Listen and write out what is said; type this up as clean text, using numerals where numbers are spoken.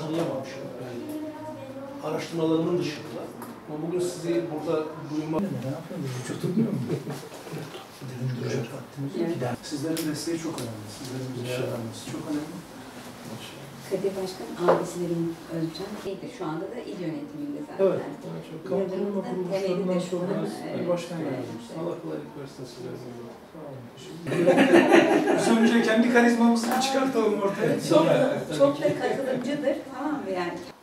tanıyamamışım. Yani araştırmalarımın dışında. Ama bugün sizi burada duymak... Ne yapıyorsunuz? Çok tutmuyor mu? Dedim duracak vaktimiz yok ki. Sizlerin desteği çok önemli. Sizlerin bize yardımcısı çok önemli. Kadir Başkan abisilerin Özcan iyidir. Şu anda da il yönetiminde zaten. Evet. Çok kampanya kuruluşlarından sonra bir başkan yardımcısı. Allah kolaylık versin sizlere. Biz önce kendi karizmamızı çıkartalım ortaya. Çok da katılımcıdır. Tamam mı yani?